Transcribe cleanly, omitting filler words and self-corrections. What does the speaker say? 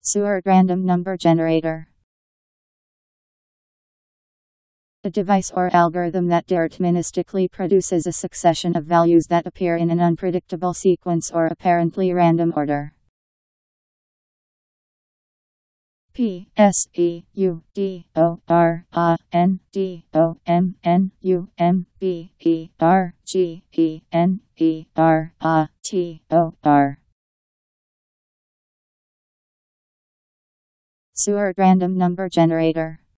Pseudorandom number generator. A device or algorithm that deterministically produces a succession of values that appear in an unpredictable sequence or apparently random order. Pseudorandom. Pseudorandom number generator.